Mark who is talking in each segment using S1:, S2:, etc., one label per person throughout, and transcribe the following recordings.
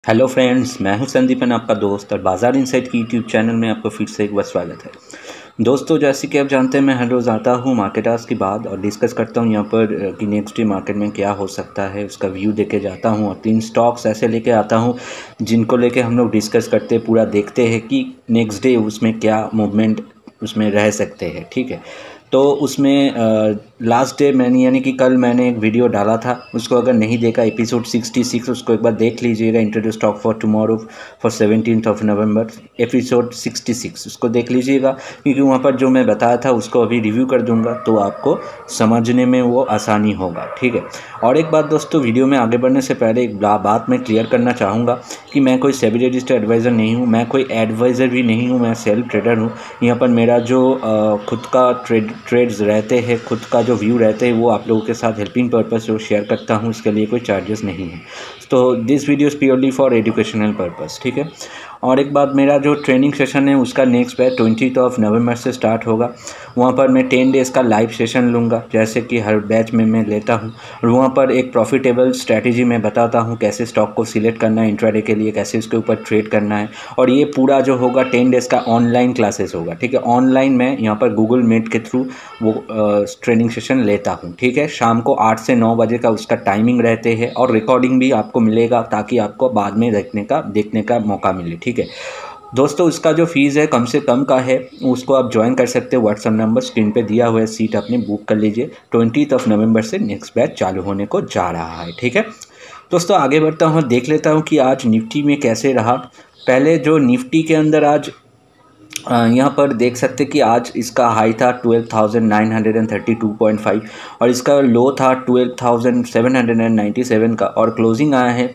S1: Hello friends, मैं हूं संदीपन, आपका दोस्त, और बाजार इनसाइट की यूट्यूब चैनल में आपको फिर से एक बार स्वागत है। दोस्तों, जैसे कि आप जानते हैं, मैं हर रोज़ आता हूं मार्केट आवर्स के बाद और डिस्कस करता हूं यहां पर कि नेक्स्ट डे मार्केट में क्या हो सकता है, उसका व्यू देके जाता हूं और 3 स्टॉक्स ऐसे लेके आता हूं जिनको लेके हम लोग डिस्कस करते पूरा देखते हैं कि नेक्स्ट डे उसमें क्या मूवमेंट उसमें रह सकते हैं। ठीक है, तो उसमें लास्ट डे मैंने यानी कि कल मैंने एक वीडियो डाला था, उसको अगर नहीं देखा एपिसोड 66 उसको एक बार देख लीजिएगा। Introduce stock for tomorrow for 17 November episode 66 उसको देख लीजिएगा, क्योंकि वहाँ पर जो मैं बताया था उसको अभी रिव्यू कर दूंगा तो आपको समझने में वो आसानी होगा। ठीक है, और एक बात दोस्तों, वीडियो में आगे बढ़ने से पहले एक बात मैं क्लियर करना चाहूँगा कि मैं कोई सेबी रजिस्टर्ड एडवाइज़र नहीं हूँ, मैं कोई एडवाइज़र भी नहीं हूँ, मैं सेल्फ ट्रेडर हूँ। यहाँ पर मेरा जो खुद का ट्रेड्स रहते हैं, खुद का जो व्यू रहते हैं, वो आप लोगों के साथ हेल्पिंग पर्पस से शेयर करता हूँ, इसके लिए कोई चार्जेस नहीं है। तो this video is purely for educational purpose. ठीक है, और एक बात, मेरा जो ट्रेनिंग सेशन है उसका नेक्स्ट बैच 20 नवंबर से स्टार्ट होगा। वहाँ पर मैं 10 डेज़ का लाइव सेशन लूँगा, जैसे कि हर बैच में मैं लेता हूँ, और वहाँ पर एक प्रॉफिटेबल स्ट्रैटेजी मैं बताता हूँ, कैसे स्टॉक को सिलेक्ट करना है इंट्राडे के लिए, कैसे उसके ऊपर ट्रेड करना है। और ये पूरा जो होगा 10 डेज़ का ऑनलाइन क्लासेस होगा। ठीक है, ऑनलाइन मैं यहाँ पर गूगल मीट के थ्रू वो ट्रेनिंग सेशन लेता हूँ। ठीक है, शाम को 8 से 9 बजे का उसका टाइमिंग रहते हैं, और रिकॉर्डिंग भी आपको मिलेगा ताकि आपको बाद में देखने का मौका मिले। ठीक है दोस्तों, उसका जो फीस है कम से कम का है, उसको आप ज्वाइन कर सकते हैं। व्हाट्सअप नंबर स्क्रीन पे दिया हुआ है, सीट अपनी बुक कर लीजिए। 20 नवंबर से नेक्स्ट बैच चालू होने को जा रहा है। ठीक है दोस्तों, आगे बढ़ता हूँ, देख लेता हूँ कि आज निफ्टी में कैसे रहा। पहले जो निफ्टी के अंदर आज यहाँ पर देख सकते कि आज इसका हाई था 12,932.5 और इसका लो था 12,797 का, और क्लोजिंग आया है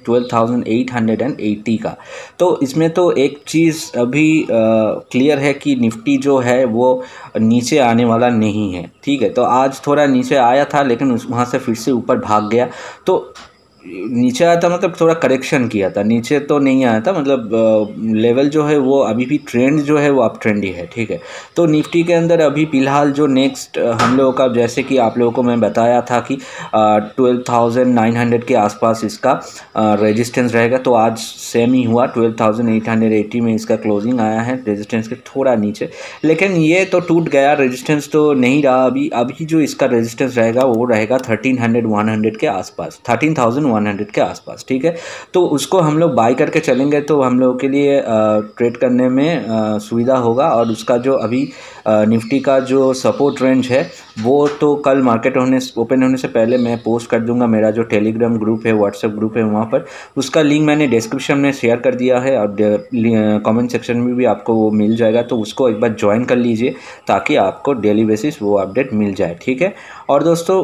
S1: 12,880 का। तो इसमें तो एक चीज़ अभी क्लियर है कि निफ्टी जो है वो नीचे आने वाला नहीं है। ठीक है, तो आज थोड़ा नीचे आया था, लेकिन वहाँ से फिर से ऊपर भाग गया। तो नीचे आया था मतलब थोड़ा करेक्शन किया था, नीचे तो नहीं आया था, मतलब लेवल जो है वो अभी भी ट्रेंड जो है वो अप ट्रेंड ही है। ठीक है, तो निफ्टी के अंदर अभी फ़िलहाल जो नेक्स्ट हम लोगों का, जैसे कि आप लोगों को मैं बताया था कि 12,900 के आसपास इसका रेजिस्टेंस रहेगा, तो आज सेम ही हुआ। 12,880 में इसका क्लोजिंग आया है, रेजिस्टेंस के थोड़ा नीचे, लेकिन ये तो टूट गया, रेजिस्टेंस तो नहीं रहा। अभी जो इसका रेजिस्टेंस रहेगा वो रहेगा 1300 के आसपास, 13,100 के आसपास। ठीक है, तो उसको हम लोग बाई करके चलेंगे तो हम लोगों के लिए ट्रेड करने में सुविधा होगा। और उसका जो अभी निफ्टी का जो सपोर्ट रेंज है वो तो कल मार्केट ओपन होने से पहले मैं पोस्ट कर दूंगा। मेरा जो टेलीग्राम ग्रुप है, व्हाट्सएप ग्रुप है, वहाँ पर उसका लिंक मैंने डिस्क्रिप्शन में शेयर कर दिया है, और कमेंट सेक्शन में भी आपको वो मिल जाएगा, तो उसको एक बार ज्वाइन कर लीजिए ताकि आपको डेली बेसिस वो अपडेट मिल जाए। ठीक है, और दोस्तों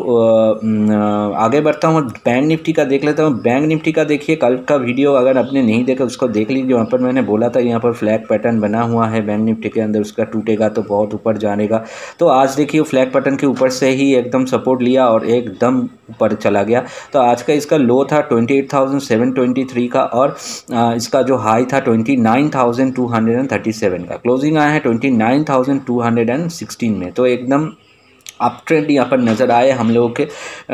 S1: आगे बढ़ता हूँ, बैंक निफ्टी का देख लेता हूँ। बैंक निफ्टी का देखिए, कल का वीडियो अगर आपने नहीं देखा उसको देख लीजिए। वहाँ पर मैंने बोला था यहाँ पर फ्लैग पैटर्न बना हुआ है बैंक निफ्टी के अंदर, उसका टूटेगा तो बहुत ऊपर जानेगा। तो आज देखिए फ्लैग पैटर्न के ऊपर से ही एकदम सपोर्ट लिया और एकदम ऊपर चला गया। तो आज का इसका लो था 28,723 का, और इसका जो हाई था 29,237 का। क्लोजिंग आया है 29,216 में। तो एकदम अप ट्रेंड यहाँ पर नज़र आए हम लोगों के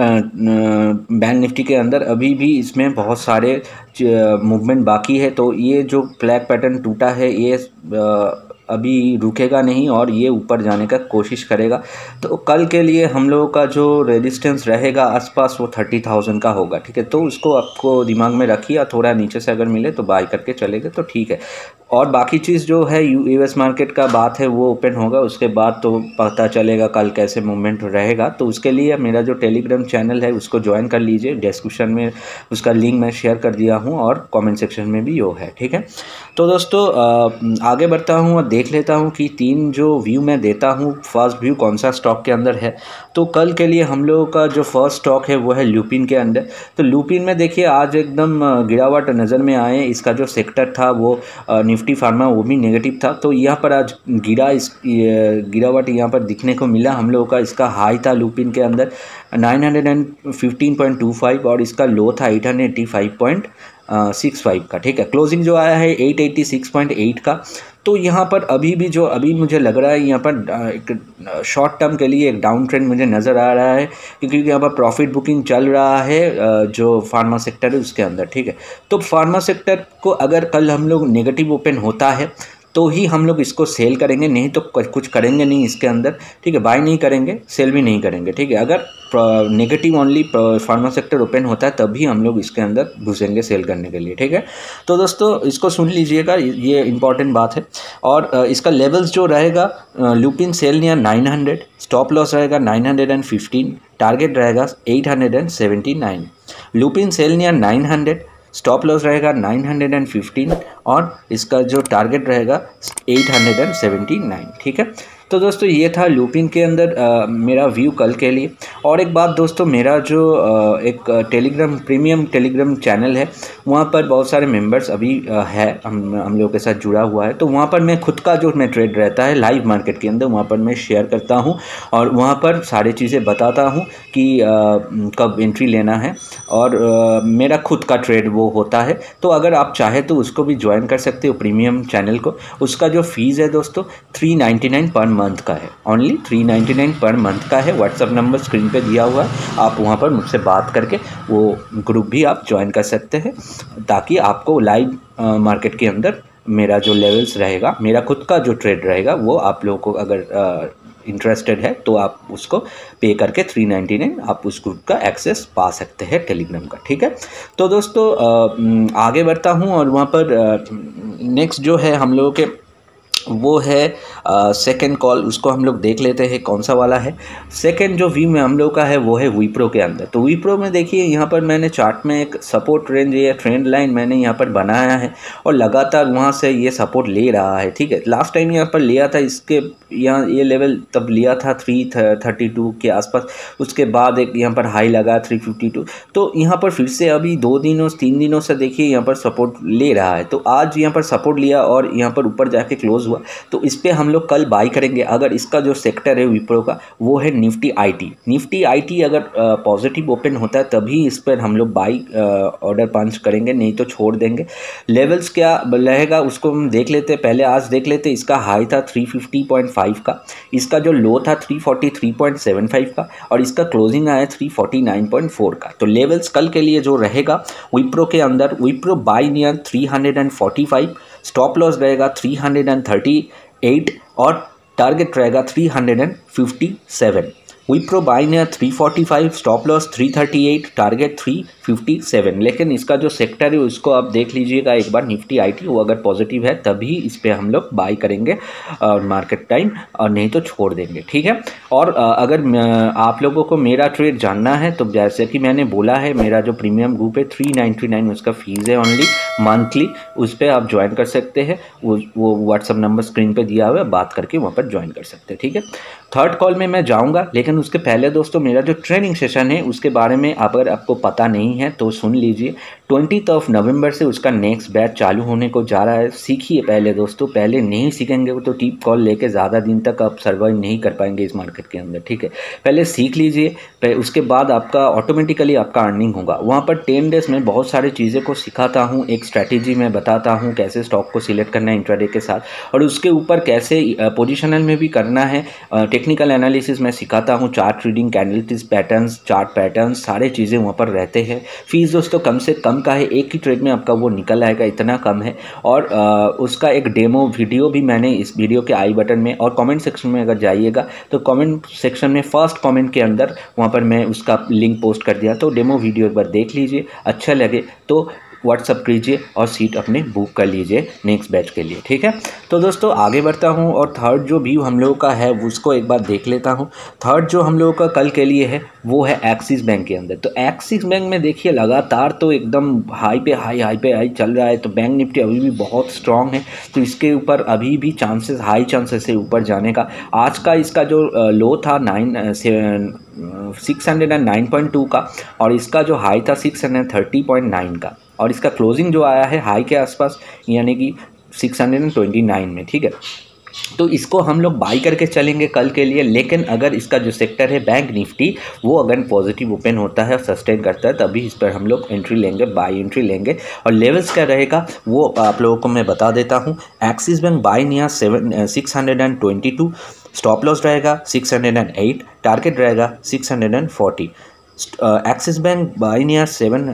S1: बैंक निफ्टी के अंदर। अभी भी इसमें बहुत सारे मूवमेंट बाकी है, तो ये जो फ्लैग पैटर्न टूटा है ये अभी रुकेगा नहीं और ये ऊपर जाने का कोशिश करेगा। तो कल के लिए हम लोगों का जो रेजिस्टेंस रहेगा आसपास वो 30,000 का होगा। ठीक है, तो उसको आपको दिमाग में रखिए, थोड़ा नीचे से अगर मिले तो बाई करके चलेंगे तो ठीक है। और बाकी चीज़ जो है यूएस मार्केट का बात है वो ओपन होगा, उसके बाद तो पता चलेगा कल कैसे मूवमेंट रहेगा। तो उसके लिए मेरा जो टेलीग्राम चैनल है उसको ज्वाइन कर लीजिए, डिस्क्रिप्शन में उसका लिंक मैं शेयर कर दिया हूँ और कमेंट सेक्शन में भी वो है। ठीक है, तो दोस्तों आगे बढ़ता हूँ और देख लेता हूँ कि 3 जो व्यू मैं देता हूँ, फर्स्ट व्यू कौन सा स्टॉक के अंदर है। तो कल के लिए हम लोगों का जो फर्स्ट स्टॉक है वो है लुपिन के अंदर। तो लुपिन में देखिए आज एकदम गिरावट नज़र में आए। इसका जो सेक्टर था वो निफ्टी फार्मा वो भी नेगेटिव था, तो यहाँ पर आज गिरावट यहाँ पर दिखने को मिला हम लोगों का। इसका हाई था लुपिन के अंदर 915.25 और इसका लो था 885. 65 का, ठीक है। क्लोजिंग जो आया है 886.8 का। तो यहाँ पर अभी भी जो अभी मुझे लग रहा है यहाँ पर एक शॉर्ट टर्म के लिए एक डाउन ट्रेंड मुझे नज़र आ रहा है, क्योंकि यहाँ पर प्रॉफिट बुकिंग चल रहा है जो फार्मा सेक्टर है उसके अंदर, ठीक है। तो फार्मा सेक्टर को अगर कल हम लोग नेगेटिव ओपन होता है तो ही हम लोग इसको सेल करेंगे, नहीं तो कुछ करेंगे नहीं इसके अंदर, ठीक है। बाय नहीं करेंगे, सेल भी नहीं करेंगे, ठीक है। अगर negative only pharma sector open होता है तभी हम लोग इसके अंदर घुसेंगे सेल करने के लिए, ठीक है। तो दोस्तों इसको सुन लीजिएगा, ये इंपॉर्टेंट बात है। और इसका लेवल्स जो रहेगा, Lupin sell near 900, stop loss रहेगा 915, टारगेट रहेगा 879। Lupin sell near 900, stop loss रहेगा 915 और इसका जो टारगेट रहेगा 879, ठीक है। तो दोस्तों ये था लुपिन के अंदर मेरा व्यू कल के लिए। और एक बात दोस्तों, मेरा जो एक टेलीग्राम प्रीमियम टेलीग्राम चैनल है, वहाँ पर बहुत सारे मेंबर्स अभी है हम लोगों के साथ जुड़ा हुआ है। तो वहाँ पर मैं खुद का जो मैं ट्रेड रहता है लाइव मार्केट के अंदर, वहाँ पर मैं शेयर करता हूँ और वहाँ पर सारी चीज़ें बताता हूँ कि कब एंट्री लेना है, और मेरा खुद का ट्रेड वो होता है। तो अगर आप चाहे तो उसको भी ज्वाइन कर सकते हो प्रीमियम चैनल को। उसका जो फीस है दोस्तों 399 पर मंथ का है, ओनली 399 पर मंथ का है। व्हाट्सअप नंबर स्क्रीन पे दिया हुआ है, आप वहाँ पर मुझसे बात करके वो ग्रुप भी आप ज्वाइन कर सकते हैं, ताकि आपको लाइव मार्केट के अंदर मेरा जो लेवल्स रहेगा, मेरा खुद का जो ट्रेड रहेगा, वो आप लोगों को अगर इंटरेस्टेड है तो आप उसको पे करके 399 आप उस ग्रुप का एक्सेस पा सकते हैं टेलीग्राम का, ठीक है। तो दोस्तों आगे बढ़ता हूँ और वहाँ पर नेक्स्ट जो है हम लोगों के वो है सेकंड कॉल, उसको हम लोग देख लेते हैं कौन सा वाला है। सेकंड जो व्यू में हम लोग का है वो है विप्रो के अंदर। तो विप्रो में देखिए यहाँ पर मैंने चार्ट में एक सपोर्ट रेंज या ट्रेंड लाइन मैंने यहाँ पर बनाया है और लगातार वहाँ से ये सपोर्ट ले रहा है, ठीक है। लास्ट टाइम यहाँ पर लिया था, इसके यहाँ ये लेवल तब लिया था 332 के आसपास, उसके बाद एक यहाँ पर हाई लगा 352। तो यहाँ पर फिर से अभी 3 दिनों से देखिए यहाँ पर सपोर्ट ले रहा है। तो आज यहाँ पर सपोर्ट लिया और यहाँ पर ऊपर जाके क्लोज हुआ, तो इस पे हम लोग कल बाई करेंगे। अगर इसका जो सेक्टर है विप्रो का वो है निफ्टी आईटी अगर पॉजिटिव ओपन होता है तभी इस पर हम लोग बाई ऑर्डर पंच करेंगे, नहीं तो छोड़ देंगे। लेवल्स क्या रहेगा उसको हम देख लेते हैं, पहले आज देख लेते हैं। इसका हाई था 350.5 का, इसका जो लो था 343.75 का और इसका क्लोजिंग आया 349.4 का। तो लेवल्स कल के लिए जो रहेगा विप्रो के अंदर, Wipro buy near 345, stop loss रहेगा 338 और टारगेट रहेगा 357। Wipro buy near 345, stop loss 338, target 357। लेकिन इसका जो सेक्टर है उसको आप देख लीजिएगा एक बार, निफ्टी आईटी, वो अगर पॉजिटिव है तभी इस पर हम लोग बाई करेंगे मार्केट टाइम, और नहीं तो छोड़ देंगे, ठीक है। और अगर आप लोगों को मेरा ट्रेड जानना है तो जैसे कि मैंने बोला है, मेरा जो प्रीमियम ग्रुप है 399 उसका फीस है ओनली मंथली, उस पर आप ज्वाइन कर सकते हैं। वो व्हाट्सअप नंबर स्क्रीन पे दिया हुआ है, बात करके वहाँ पर ज्वाइन कर सकते हैं, ठीक है। थर्ड कॉल में मैं जाऊँगा, लेकिन उसके पहले दोस्तों मेरा जो ट्रेनिंग सेशन है उसके बारे में अगर आपको पता नहीं है तो सुन लीजिए। 20 नवंबर से उसका नेक्स्ट बैच चालू होने को जा रहा है। सीखिए पहले दोस्तों, पहले नहीं सीखेंगे तो टीप कॉल लेके ज़्यादा दिन तक आप सर्वाइव नहीं कर पाएंगे इस मार्केट के अंदर, ठीक है। पहले सीख लीजिए, उसके बाद आपका ऑटोमेटिकली आपका अर्निंग होगा। वहाँ पर 10 डेज में बहुत सारी चीज़ें को सिखाता हूँ, एक स्ट्रैटेजी में बताता हूँ कैसे स्टॉक को सिलेक्ट करना है इंट्राडे के साथ, और उसके ऊपर कैसे पोजिशनल में भी करना है। टेक्निकल एनालिसिस में सिखाता हूँ, chart reading, candlestick patterns, chart patterns, सारे चीज़ें वहाँ पर रहते हैं। फीस दोस्तों कम से कम का है, एक ही ट्रेड में आपका वो निकल आएगा, इतना कम है। और उसका एक डेमो वीडियो भी मैंने इस वीडियो के आई बटन में और कमेंट सेक्शन में अगर जाइएगा तो कमेंट सेक्शन में फर्स्ट कमेंट के अंदर वहाँ पर मैं उसका लिंक पोस्ट कर दिया, तो डेमो वीडियो एक बार देख लीजिए, अच्छा लगे तो व्हाट्सअप कीजिए और सीट अपने बुक कर लीजिए नेक्स्ट बैच के लिए, ठीक है। तो दोस्तों आगे बढ़ता हूँ और थर्ड जो व्यू हम लोगों का है उसको एक बार देख लेता हूँ। थर्ड जो हम लोगों का कल के लिए है वो है एक्सिस बैंक के अंदर। तो एक्सिस बैंक में देखिए लगातार तो एकदम हाई पे हाई चल रहा है। तो बैंक निफ्टी अभी भी बहुत स्ट्रांग है, तो इसके ऊपर अभी भी हाई चांसेस है ऊपर जाने का। आज का इसका जो लो था 609.2 का और इसका जो हाई था 630.9 का, और इसका क्लोजिंग जो आया है हाई के आसपास यानी कि 629 में, ठीक है। तो इसको हम लोग बाई करके चलेंगे कल के लिए। लेकिन अगर इसका जो सेक्टर है बैंक निफ्टी, वो अगर पॉजिटिव ओपन होता है और सस्टेन करता है, तभी इस पर हम लोग एंट्री लेंगे, बाई एंट्री लेंगे। और लेवल्स क्या रहेगा वो आप लोगों को मैं बता देता हूँ। Axis Bank buy near 622, stop loss रहेगा 608, टारगेट रहेगा 640। Axis Bank buy near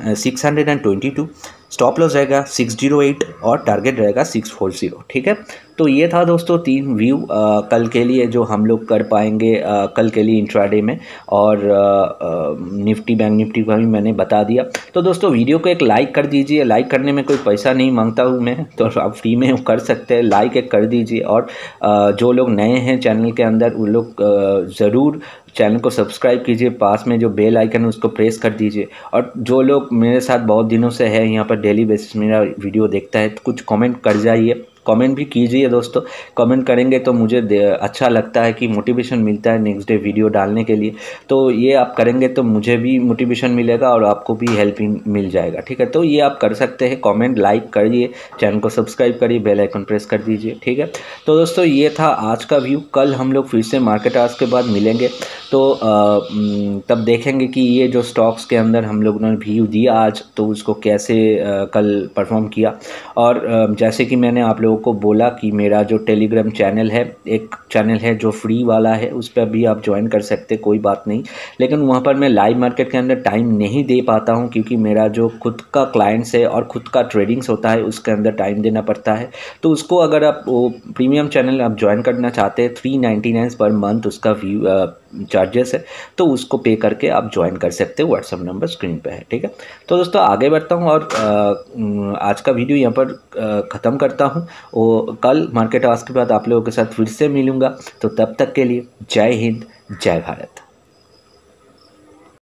S1: 622, stop loss रहेगा 608 और टारगेट रहेगा 640। ठीक है, तो ये था दोस्तों 3 व्यू कल के लिए जो हम लोग कर पाएंगे कल के लिए इंट्राडे में। और निफ्टी बैंक निफ्टी का भी मैंने बता दिया। तो दोस्तों वीडियो को एक लाइक कर दीजिए। लाइक करने में कोई पैसा नहीं मांगता हूँ मैं, तो आप फ्री में कर सकते हैं। लाइक एक कर दीजिए। और जो लोग नए हैं चैनल के अंदर, वो लोग ज़रूर चैनल को सब्सक्राइब कीजिए। पास में जो बेल आइकन है उसको प्रेस कर दीजिए। और जो लोग मेरे साथ बहुत दिनों से है यहाँ पर, डेली बेसिस मेरा वीडियो देखता है, तो कुछ कमेंट कर जाइए, कमेंट भी कीजिए दोस्तों। कमेंट करेंगे तो मुझे अच्छा लगता है कि मोटिवेशन मिलता है नेक्स्ट डे वीडियो डालने के लिए। तो ये आप करेंगे तो मुझे भी मोटिवेशन मिलेगा और आपको भी हेल्पिंग मिल जाएगा। ठीक है, तो ये आप कर सकते हैं। कमेंट लाइक करिए, चैनल को सब्सक्राइब करिए, बेल आइकन प्रेस कर दीजिए। ठीक है, तो दोस्तों ये था आज का व्यू। कल हम लोग फिर से मार्केट आवर्स के बाद मिलेंगे, तो तब देखेंगे कि ये जो स्टॉक्स के अंदर हम लोगों ने व्यू दिया आज, तो उसको कैसे कल परफॉर्म किया। और जैसे कि मैंने आप लोगों को बोला कि मेरा जो टेलीग्राम चैनल है, एक चैनल है जो फ्री वाला है, उस पर भी आप ज्वाइन कर सकते, कोई बात नहीं। लेकिन वहाँ पर मैं लाइव मार्केट के अंदर टाइम नहीं दे पाता हूँ, क्योंकि मेरा जो खुद का क्लाइंट्स है और खुद का ट्रेडिंग्स होता है, उसके अंदर टाइम देना पड़ता है। तो उसको अगर आप वो प्रीमियम चैनल आप ज्वाइन करना चाहते हैं, 399 पर मंथ उसका चार्जेस है, तो उसको पे करके आप ज्वाइन कर सकते हो। व्हाट्सअप नंबर स्क्रीन पे है। ठीक है, तो दोस्तों आगे बढ़ता हूँ और आज का वीडियो यहाँ पर ख़त्म करता हूँ। वो कल मार्केट आवर्स के बाद आप लोगों के साथ फिर से मिलूँगा। तो तब तक के लिए जय हिंद, जय भारत।